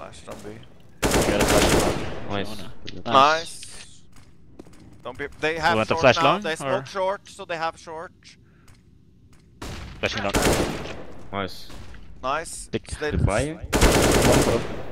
flashed on B. Got a flash long. Nice. Nice. Don't be. They have want the short flash now. long, They or- smoke short, so they have short. Flashing long. Nice. Nice. Stick. Stay Goodbye. One top.